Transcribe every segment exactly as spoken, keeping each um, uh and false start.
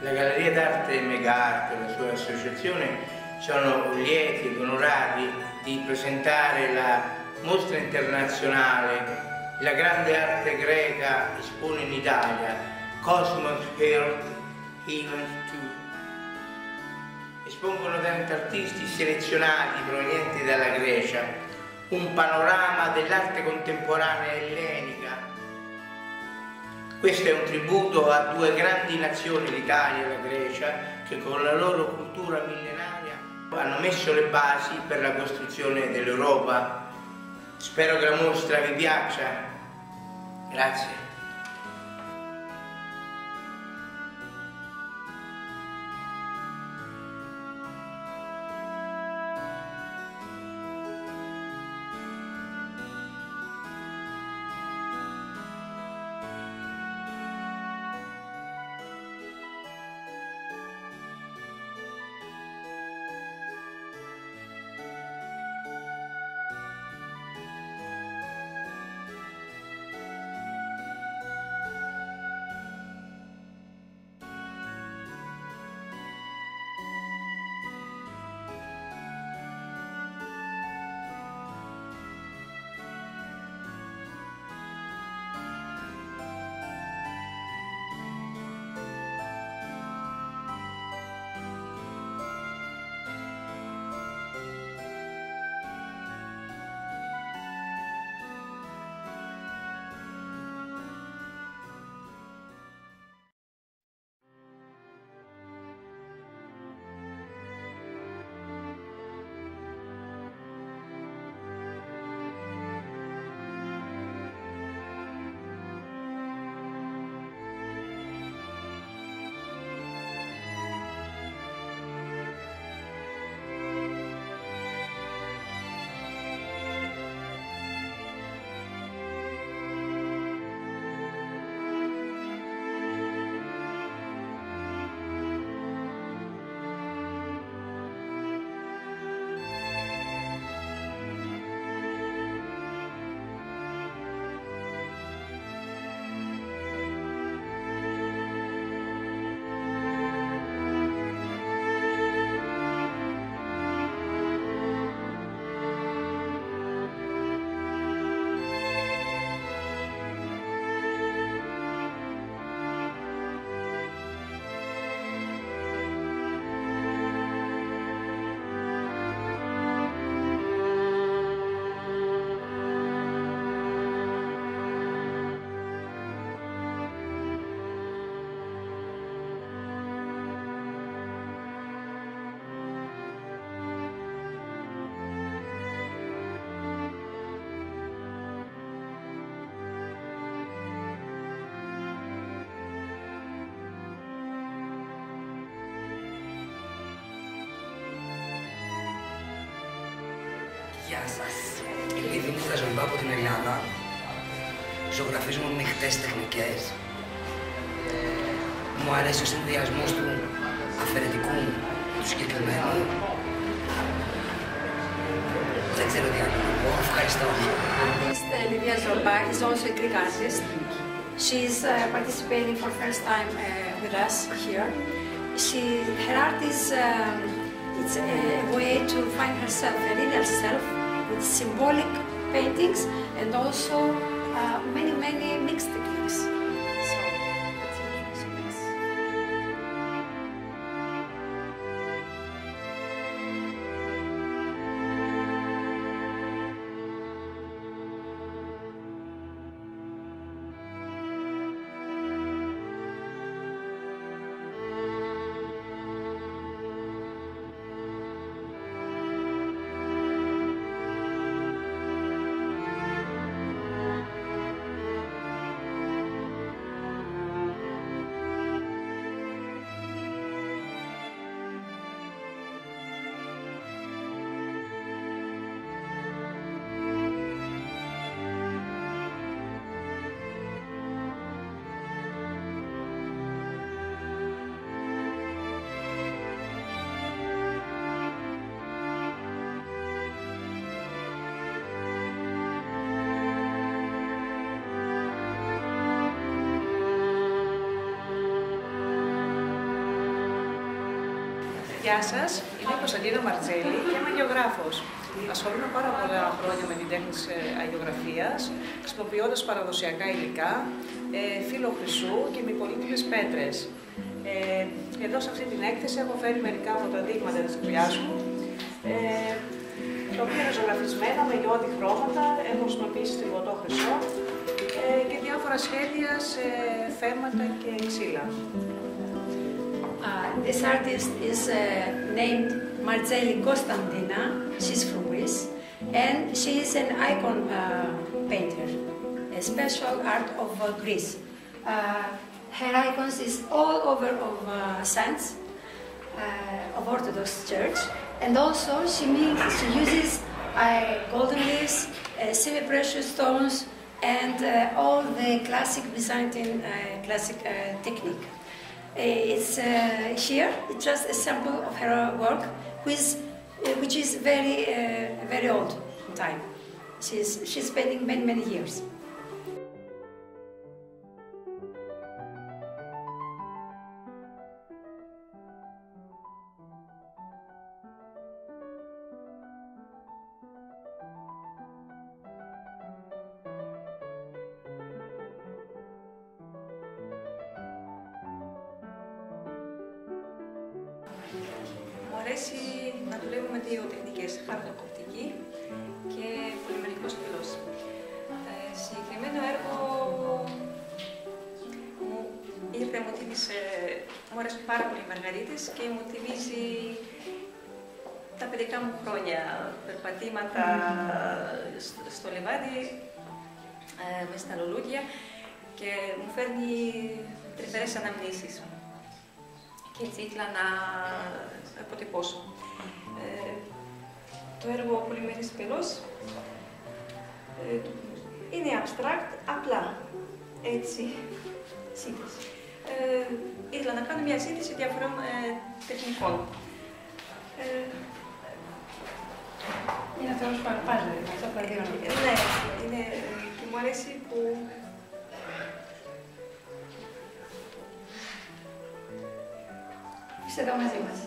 La Galleria d'Arte Megarte e la sua associazione sono lieti ed onorati di presentare la mostra internazionale La grande arte greca espone in Italia, Cosmos Heart Event due. Espongono trenta artisti selezionati provenienti dalla Grecia, un panorama dell'arte contemporanea ellenica. Questo è un tributo a due grandi nazioni, l'Italia e la Grecia, che con la loro cultura millenaria hanno messo le basi per la costruzione dell'Europa. Spero che la mostra vi piaccia. Grazie. Γεια σας. Επειδή μου τα ζωντά από την Ελλάδα, ζωγραφίζουμε με μειχτές τεχνικές. Μου αρέσει ο συνδυασμός του αφαιρετικού του συγκεκριμένου. Δεν ξέρω τι άλλο να πω. Ευχαριστώ. Artist Livia Zorba is also a Greek artist. She's uh, participating for the first time uh, with us here. She, her art is um, it's a way to find herself, a real self, with symbolic paintings and also uh, many, many mixed techniques. So, that's it. So, yes. Γεια σας, είμαι η Κωνσταντίνα Μαρτζέλη και είμαι αγιογράφος. Ασχολούμαι πάρα πολλά χρόνια με την τέχνη της αγιογραφίας, χρησιμοποιώντας παραδοσιακά υλικά, φύλλο χρυσού και με πολύτιμες πέτρες. Ε, εδώ σε αυτή την έκθεση έχω φέρει μερικά από τα δείγματα της δουλειάς μου, ε, τα οποία είναι ζωγραφισμένα με λιώδη χρώματα, έχω χρησιμοποιήσει στριγωτό χρυσό ε, και διάφορα σχέδια σε θέματα και ξύλα. Uh, this artist is uh, named Marzelli Constantina. She's from Greece, and she is an icon uh, painter, a special art of uh, Greece. Uh, her icons is all over of uh, saints uh, of Orthodox Church, and also she makes, she uses uh, golden leaves, uh, semi-precious stones, and uh, all the classic Byzantine uh, classic uh, technique. It's uh, here. It's just a sample of her work, which, uh, which is very, uh, very old in time. She's she's spending many many years. Μου αρέσει να δουλεύω με δύο τεχνικές, χαρτοκοπτική και πολυμερικός πυλός. Ε, συγκεκριμένο έργο μου ήρθε, μου τίμησε, μου αρέσουν πάρα πολύ οι μαργαρίτες και μου θυμίζει τα παιδικά μου χρόνια, περπατήματα στο, στο λιβάδι, ε, μες στα λουλούδια και μου φέρνει τρυφερές αναμνήσεις. Και έτσι ήθελα να αποτυπώσω. Ε, το έργο Πολυμερής πυλός ε, είναι abstract, απλά, έτσι, σύνθεση. Ε, ήθελα να κάνω μια σύνθεση διαφορών ε, τεχνικών. Ε, είναι αυτό ως παραπάζω, αυτό παραδείγμα. Ναι, είναι, και μου αρέσει που Είστε εδώ μαζί μας.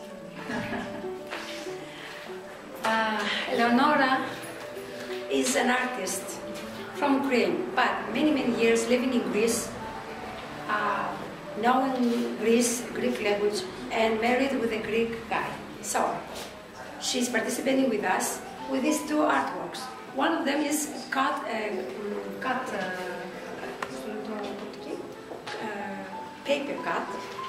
uh, Leonora is an artist from Ukraine, but many, many years living in Greece, uh, knowing Greece, Greek language, and married with a Greek guy. So, she's participating with us with these two artworks. One of them is cut, uh, cut uh, uh, paper cut,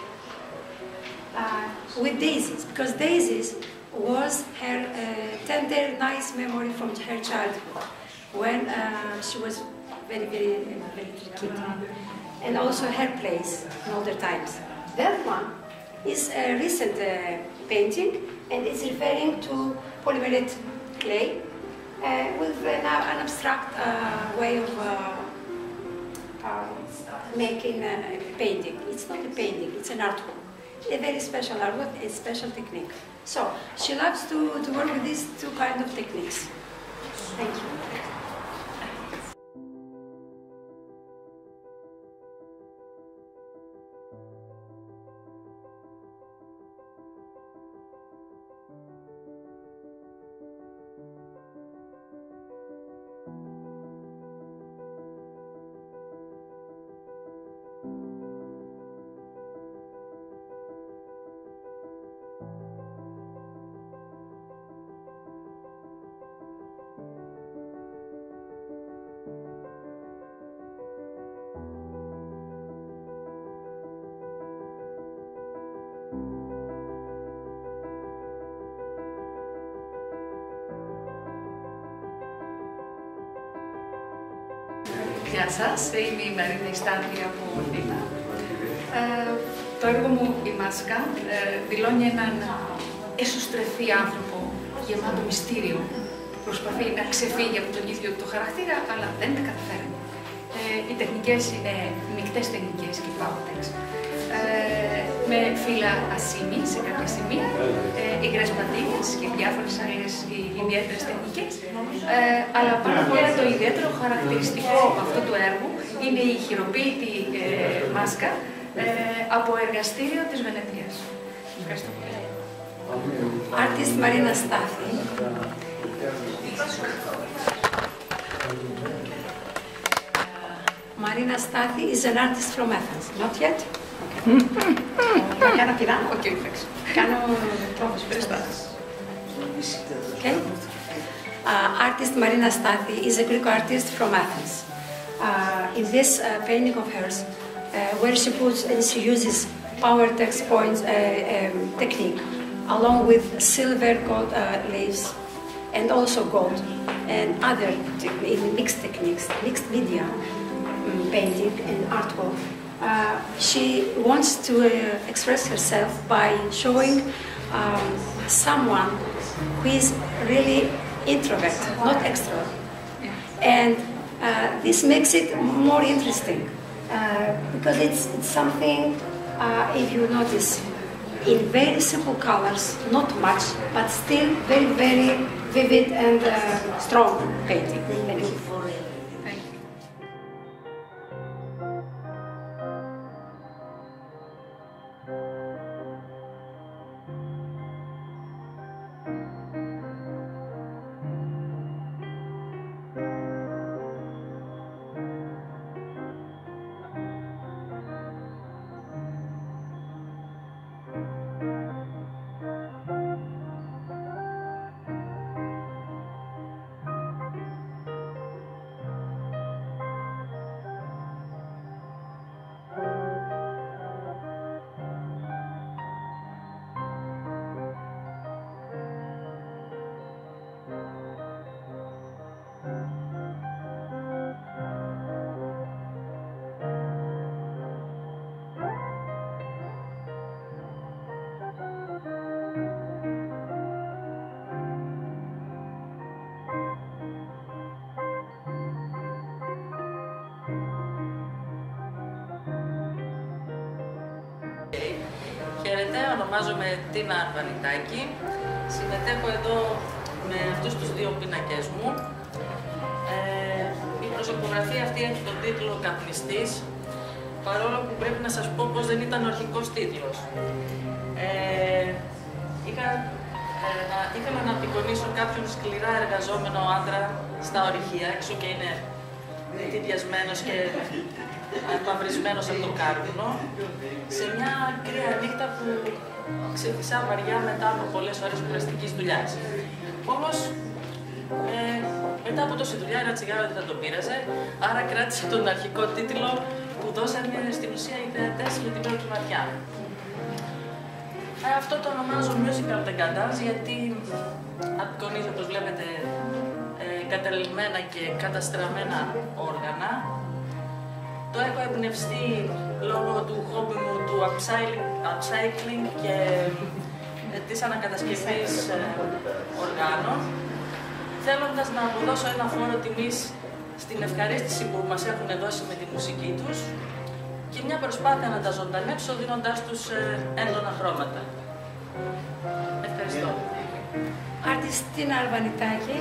Uh, with daisies, because daisies was her uh, tender, nice memory from her childhood, when uh, she was very, very, very kid, and also her place in older times. That one is a recent uh, painting, and it's referring to polymerate clay uh, with an, an abstract uh, way of uh, uh, making a painting. It's not a painting; it's an artwork. A very special artwork, a special technique. So, she loves to, to work with these two kinds of techniques. Thank you. Γεια σας, είμαι η Μαρίνα Ιστάντη από Αθήνα. Ε, το έργο μου, η Μάσκα, ε, δηλώνει έναν εσωστρεφή άνθρωπο γεμάτο μυστήριο που προσπαθεί να ξεφύγει από τον ίδιο το χαρακτήρα, αλλά δεν τα καταφέρει. Ε, οι τεχνικές είναι μεικτές τεχνικές και πάωτες. Ε, με φύλλα ασήμι σε κάποια σημεία, ε, υγρές πατίνες και διάφορες άλλες ιδιαίτερες τεχνικές. Ε, αλλά πάνω απ' όλα το ιδιαίτερο χαρακτηριστικό αυτού του έργου είναι η χειροποίητη ε, μάσκα ε, από εργαστήριο της Βενετίας. Ευχαριστώ πολύ. Artist Marina Stathi. Marina Stathi is an artist from Athens. Not yet? Θα κάνω κοινά. Οκ, εντάξει. Κάνω τρόπους περιστάσεις. Okay. Uh, artist Marina Stathi is a Greek artist from Athens. Uh, in this uh, painting of hers, uh, where she puts and she uses power text points uh, um, technique, along with silver gold uh, leaves, and also gold, and other mixed techniques, mixed media um, painting and artwork. Uh, she wants to uh, express herself by showing um, someone who is really introvert, not extrovert. And uh, this makes it more interesting uh, because it's, it's something, uh, if you notice, in very simple colors, not much, but still very, very vivid and uh, strong painting. Thank you. Thank you. Χαίρετε, ονομάζομαι Τίνα Αρβανιτάκη. Συμμετέχω εδώ με αυτούς τους δύο πίνακες μου. Ε, η προσωπογραφία αυτή έχει τον τίτλο «Καπνιστής», παρόλο που πρέπει να σας πω πως δεν ήταν ο αρχικός τίτλος. Ε, είχα, ε, να, ήθελα να απεικονίσω κάποιον σκληρά εργαζόμενο άντρα στα ορυχεία, έξω και είναι τυριασμένος και μαυρισμένος από το κάρβουνο, σε μια κρύα νύχτα που ξεφυσά βαριά μετά από πολλές ώρες κουραστικής δουλειάς. Όμως, ε, μετά από τόση δουλειά, ένα τσιγάρο δεν θα τον πείραζε, άρα κράτησε τον αρχικό τίτλο που δώσανε στην ουσία οι θεατές για την πρώτη ματιά. Ε, αυτό το ονομάζω musical decadence, γιατί απεικονίζω, όπως βλέπετε, ε, καταλημμένα και καταστραμμένα όργανα. Το έχω εμπνευστεί λόγω του χόμπι μου του upcycling και ε, της ανακατασκευής ε, οργάνων, θέλοντας να αποδώσω ένα φόρο τιμής στην ευχαρίστηση που μας έχουν δώσει με τη μουσική τους και μια προσπάθεια να τα ζωντανέψω δίνοντάς τους ε, έντονα χρώματα. Ευχαριστώ. Artist Tina Arvanitaki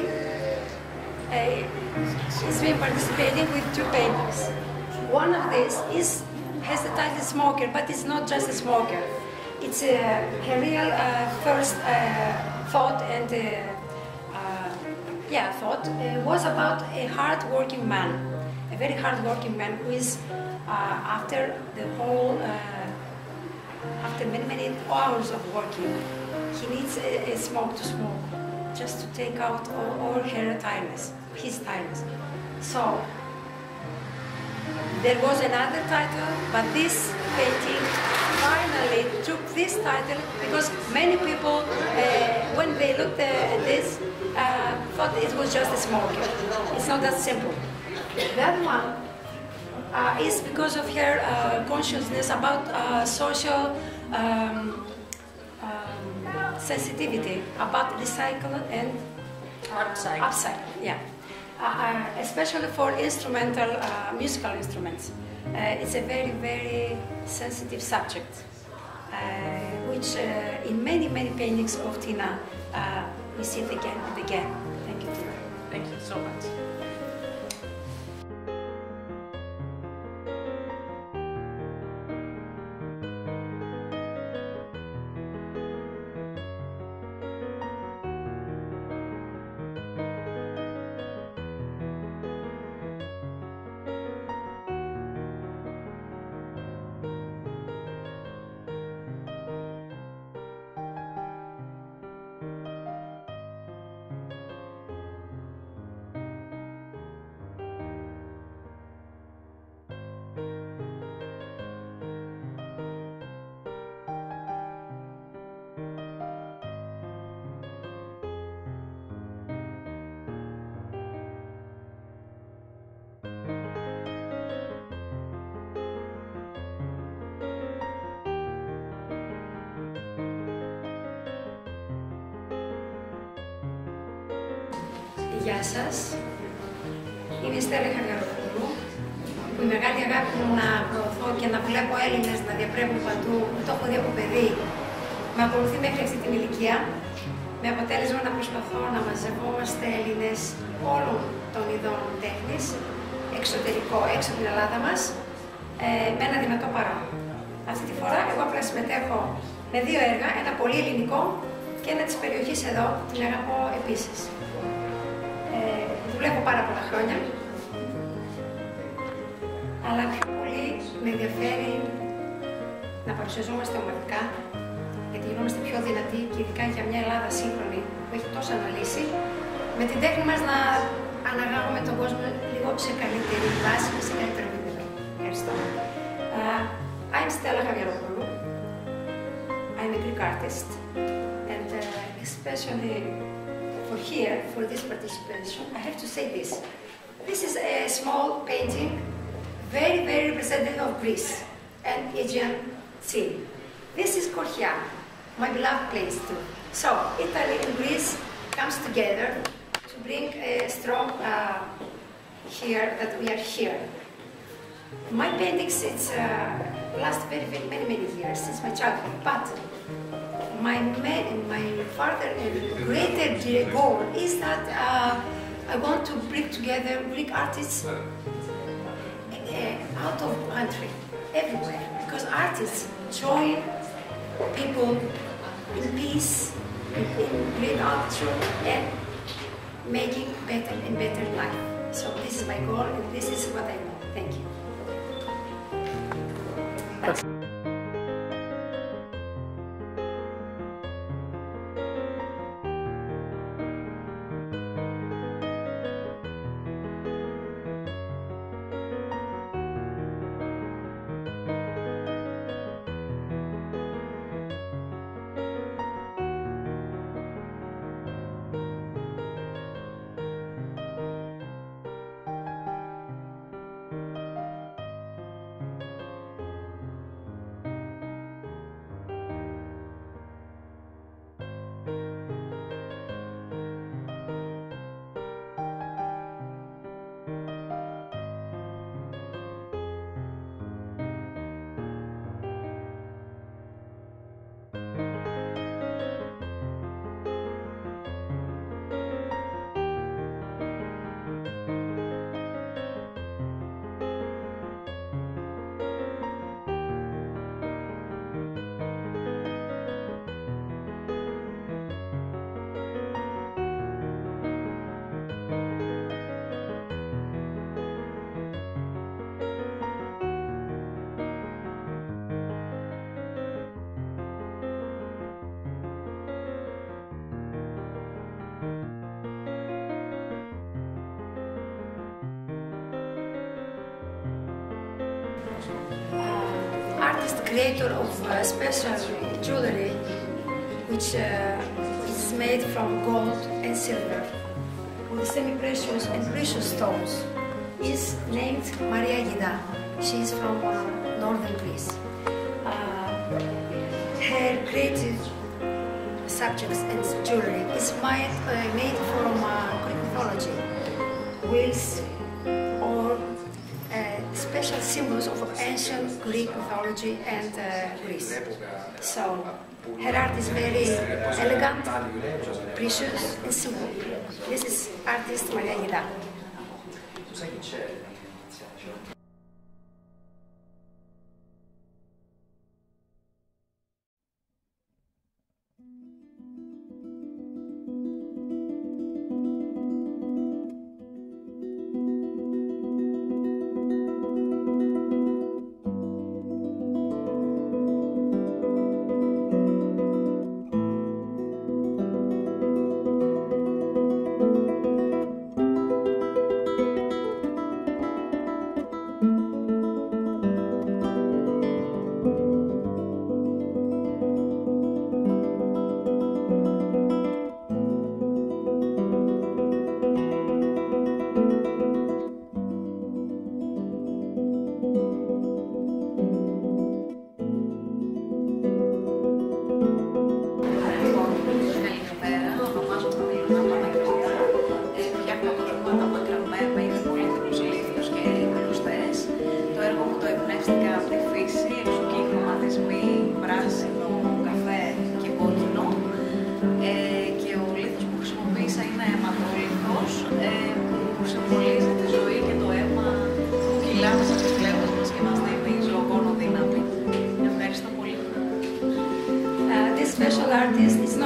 has been participating with two paintings. One of these is, has the title Smoker, but it's not just a smoker. It's a, her real uh, first uh, thought and uh, uh, yeah, thought uh, was about a hard-working man, a very hard-working man who is uh, after the whole, uh, after many many hours of working, he needs a, a smoke to smoke, just to take out all, all her tiredness, his tiredness. So. There was another title, but this painting finally took this title because many people, uh, when they looked at this, uh, thought it was just a smoker. It's not that simple. The other one uh, is because of her uh, consciousness about uh, social um, um, sensitivity, about recycle and Upcycle. upcycle. Yeah. Uh, uh, especially for instrumental, uh, musical instruments. Uh, it's a very, very sensitive subject, uh, which uh, in many, many paintings of Tina, uh, we see it again and again. Thank you, Tina. Thank you so much. Γεια σας. Είμαι η Στέλλα Χαβιαροπούλου, που η μεγάλη αγάπη μου να προωθώ και να βλέπω Έλληνες να διαπρέπουν παντού, το έχω δει από παιδί, με ακολουθεί μέχρι αυτή την ηλικία, με αποτέλεσμα να προσπαθώ να μαζευόμαστε Έλληνες όλων των ειδών τέχνης, εξωτερικό, έξω από την Ελλάδα μας, ε, με ένα δυνατό παρόν. Αυτή τη φορά εγώ απλά συμμετέχω με δύο έργα, ένα πολύ ελληνικό και ένα της περιοχής εδώ, την αγαπώ επίσης. Ε, δουλεύω πάρα πολλά χρόνια, αλλά πιο πολύ με ενδιαφέρει να παρουσιαζόμαστε ομαδικά, γιατί γινόμαστε πιο δυνατοί και ειδικά για μια Ελλάδα σύγχρονη που έχει τόσα αναλύσει, με την τέχνη μας να αναγάγουμε τον κόσμο λίγο σε καλύτερη βάση και σε καλύτερο επίπεδο. Ευχαριστώ. Uh, I'm Stella Khariaropoulou. I'm a Greek artist, and uh, especially for here, for this participation, I have to say this. This is a small painting, very, very representative of Greece and Aegean Sea. This is Korchia, my beloved place too. So, Italy and Greece comes together to bring a strong uh, here that we are here. My paintings, it's uh, last very, very many, many years since my childhood, but my man, my further and greater goal is that uh, I want to bring together Greek artists uh, out of the country, everywhere, because artists join people in peace, in, in great culture, and making better and better life. So this is my goal, and this is what I want. Thank you. Artist, creator of uh, special jewelry, which uh, is made from gold and silver, with semi-precious and precious stones, is named Maria Gida. She is from uh, northern Greece. Uh, her creative subjects and jewelry is made, uh, made from uh, Greek mythology, wheels, or special symbols of ancient Greek mythology and uh, Greece. So, her art is very elegant, precious, and simple. This is artist Maria Gida.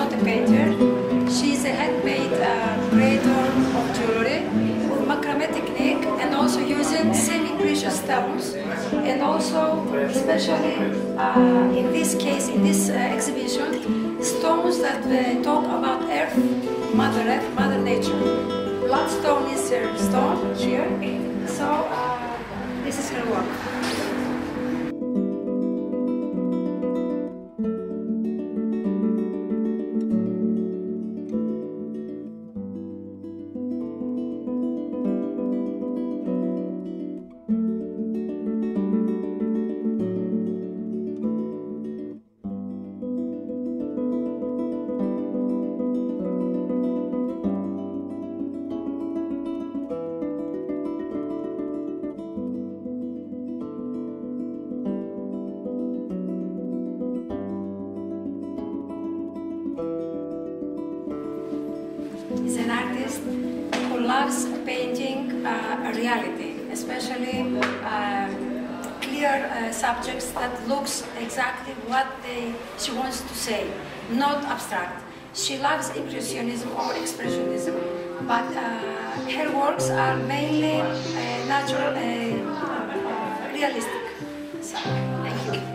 not a painter. She's a handmade uh, creator of jewelry with macrame technique and also using semi-precious stones. And also, especially uh, in this case, in this uh, exhibition, stones that uh, talk about Earth, Mother Earth, Mother Nature. Bloodstone is her stone here, so uh, this is her work. Is an artist who loves painting uh, reality, especially uh, clear uh, subjects that looks exactly what they, she wants to say, not abstract. She loves Impressionism or Expressionism, but uh, her works are mainly uh, natural, uh, uh, realistic. So, thank you.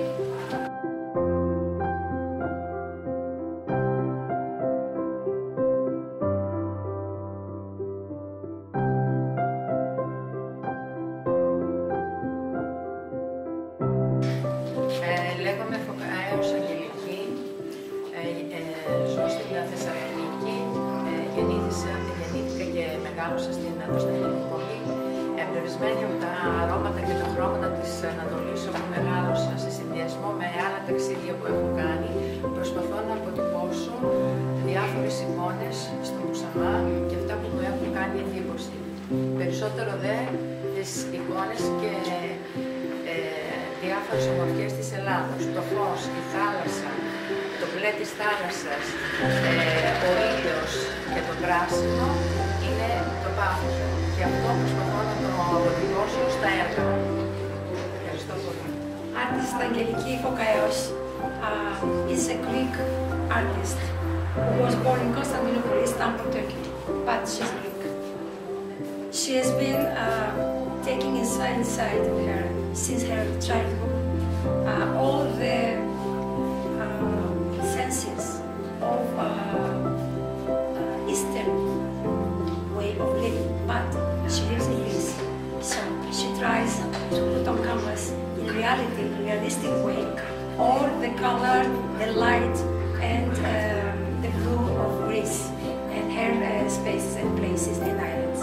Λέγομαι Φωκαέως Αγγελική, ε, ε, ζω στην Θεσσαλονίκη, ε, γεννήθηκα, γεννήθηκα και μεγάλωσα στην Κωνσταντινούπολη. Εμπνευσμένη από τα αρώματα και τα χρώματα της Ανατολής όπου μεγάλωσα, σε συνδυασμό με άλλα ταξίδια που έχω κάνει, προσπαθώ να αποτυπώσω διάφορες εικόνες στο Μουσαμά και αυτά που μου έχουν κάνει εντύπωση. Περισσότερο δε τις εικόνες και ε, διάφορες ομορφιές της Ελλάδος, το φως, η θάλασσα, το μπλε της θάλασσας, ε, ο ήλιος και το πράσινο είναι το πάθος μου και αυτό προσπαθώ να το αποτυπώσω στα έργα μου. Ευχαριστώ πολύ. Artist Angeliki Fokaeos uh, is a Greek artist who was born in Constantinople, Istanbul, Turkey, but she's Greek. She has been uh, taking inside, inside her since her childhood uh, all the uh, senses of uh, uh, Eastern way of living, but she lives in Greece, so she tries to put on canvas in reality, in a realistic way, all the color, the light, and um, the blue of Greece and her uh, spaces and places and islands.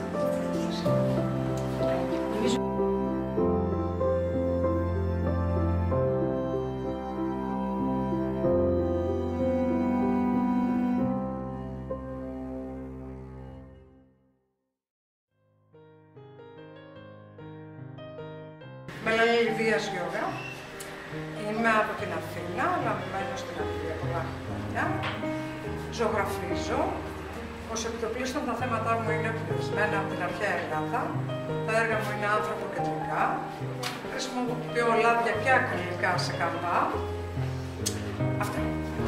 Με λένε Λιβύας Γιώργα. Είμαι από την Αθήνα, αλλά μένω στην Αθήνα πολλά χρόνια. Ζωγραφίζω. Ως επιτοπλίστων τα θέματα μου είναι εμπνευσμένα από την αρχαία Ελλάδα. Τα έργα μου είναι ανθρωποκεντρικά. Χρησιμοποιώ λάδια και ακριλικά σε καμπά. Αυτά.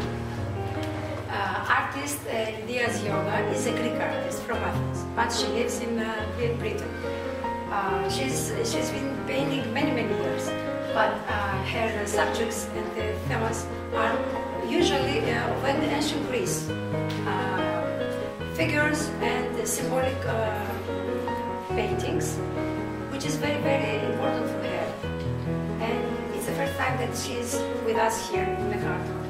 Uh, artist uh, Lydia Zioga is a Greek artist from Athens, but she lives in uh, Great Britain. Uh, she's, she's been painting many, many years, but uh, her subjects and the themes are usually uh, of ancient Greece. Uh, figures and symbolic uh, paintings, which is very, very important for her. And it's the first time that she's with us here in the garden.